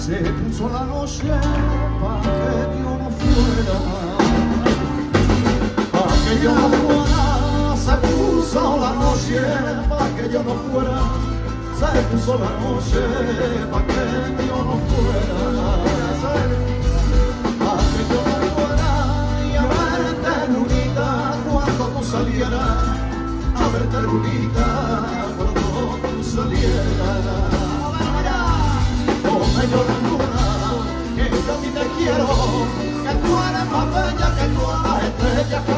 Se puso la noche pa' que yo no fuera, pa' que yo no fuera. Se puso la noche pa' que yo no fuera. Se puso la noche pa' que yo no fuera. Pa' que yo no fuera y a verte lunita cuando tú salieras. A verte lunita cuando tú salieras. Yo la luna, que yo a ti te quiero, que tú eres más bella que todas las estrellas.